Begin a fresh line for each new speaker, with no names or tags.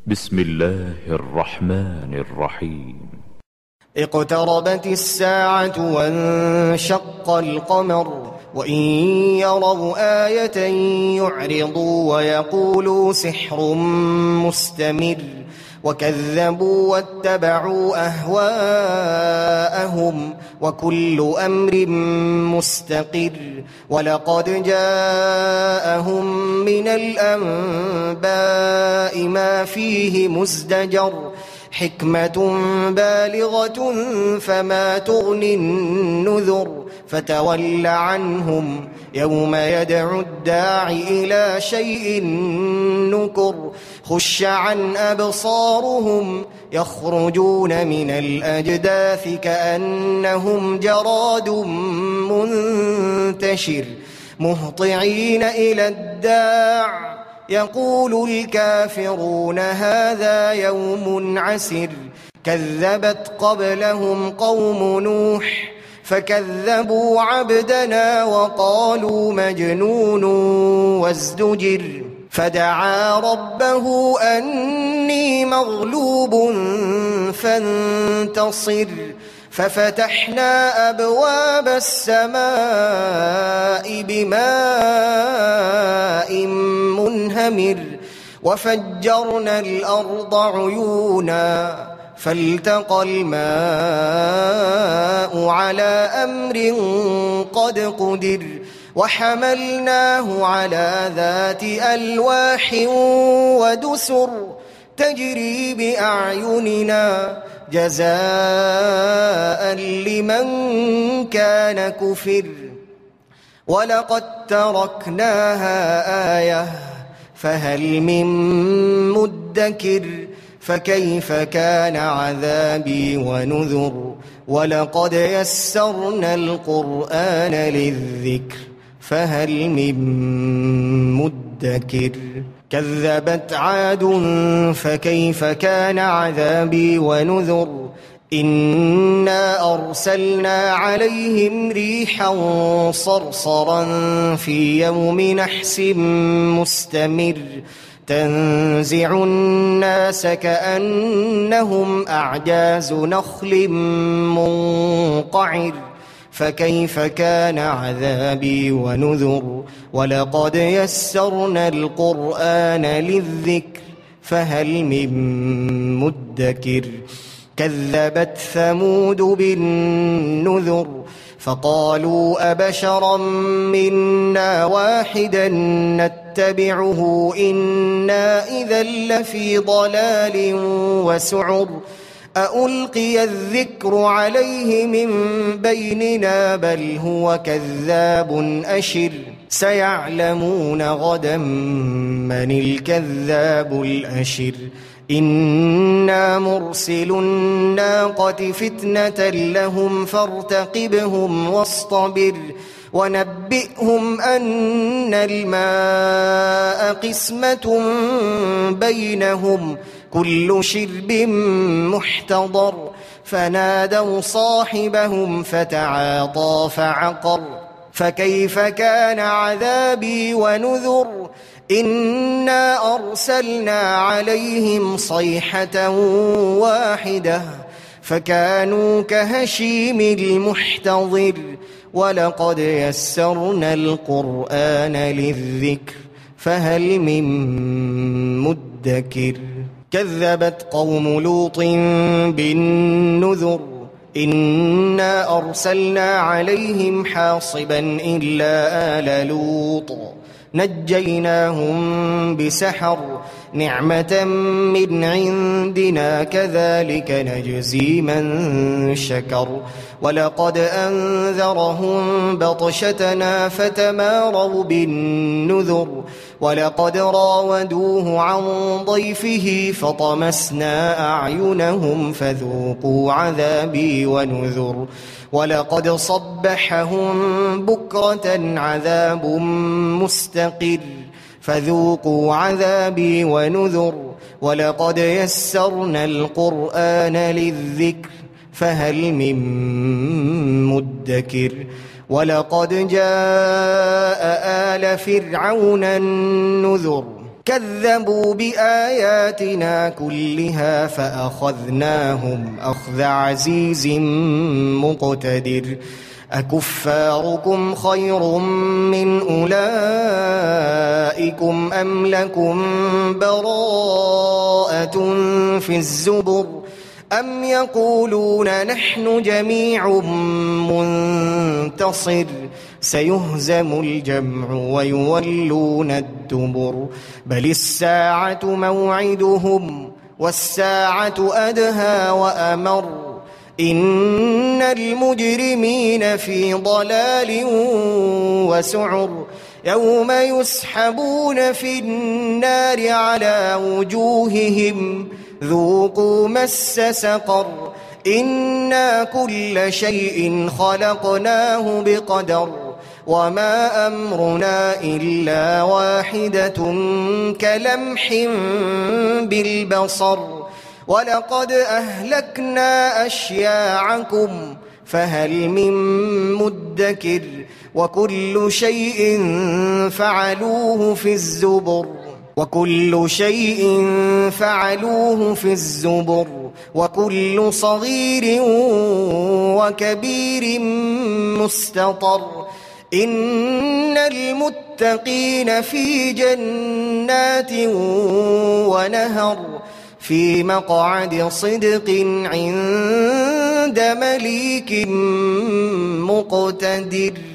بسم الله الرحمن الرحيم.
اقتربت الساعة وانشق القمر وإن يروا آية يعرضوا ويقولوا سحر مستمر وكذبوا واتبعوا أهواءهم وكل أمر مستقر ولقد جاءهم من الأنباء ما فيه مزدجر حكمة بالغة فما تغني النذر فتول عنهم يوم يدعو الداعي إلى شيء نكر خش عن أبصارهم يخرجون من الأجداث كأنهم جراد منتشر مهطعين إلى الداع يقول الكافرون هذا يوم عسر كذبت قبلهم قوم نوح فكذبوا عبدنا وقالوا مجنون وازدجر فدعا ربه أني مغلوب فانتصر ففتحنا أبواب السماء بماء منهمر وفجرنا الأرض عيونا فالتقى الماء على أمر قد قدر وحملناه على ذات ألواح ودسر تجري بأعيننا جزاء لمن كان كفر ولقد تركناها آية فهل من مدكر فكيف كان عذابي ونذر ولقد يسرنا القرآن للذكر فهل من مدكر كذبت عاد فكيف كان عذابي ونذر إنا أرسلنا عليهم ريحا صرصرا في يوم نحس مستمر تنزع الناس كأنهم أعجاز نخل منقعر فكيف كان عذابي ونذر ولقد يسرنا القرآن للذكر فهل من مدكر كذبت ثمود بالنذر فقالوا أبشرا منا واحدا نتبعه إنا إذا لفي ضلال وسعر أألقي الذكر عليه من بيننا بل هو كذاب أشر سيعلمون غدا من الكذاب الأشر إنا مرسل الناقة فتنة لهم فارتقبهم واصطبر ونبئهم أن الماء قسمة بينهم كل شرب محتضر فنادوا صاحبهم فتعاطى فعقر فكيف كان عذابي ونذر إنا أرسلنا عليهم صيحة واحدة فكانوا كهشيم المحتضر ولقد يسرنا القرآن للذكر فهل من مدكر كذبت قوم لوط بالنذر إنا أرسلنا عليهم حاصبا إلا آل لوط نجيناهم بسحر نعمة من عندنا كذلك نجزي من شكر ولقد أنذرهم بطشتنا فتماروا بالنذر ولقد راودوه عن ضيفه فطمسنا أعينهم فذوقوا عذابي ونذر ولقد صبحهم بكرة عذاب مستقر فذوقوا عذابي ونذر ولقد يسرنا القرآن للذكر فهل من مدكر ولقد جاء آل فرعون النذر كذبوا بآياتنا كلها فأخذناهم أخذ عزيز مقتدر أكفاركم خير من أولئكم أم لكم براءة في الزبر أم يقولون نحن جميع منتصر سيهزم الجمع ويولون الدبر بل الساعة موعدهم والساعة أدهى وأمر إن المجرمين في ضلال وسعر يوم يسحبون في النار على وجوههم ذوقوا مس سقر إنا كل شيء خلقناه بقدر وما أمرنا إلا واحدة كلمح بالبصر ولقد أهلكنا أشياعكم فهل من مدكر وكل شيء فعلوه في الزبر وكل صغير وكبير مستطر إن المتقين في جنات ونهر في مقعد صدق عند مليك مقتدر.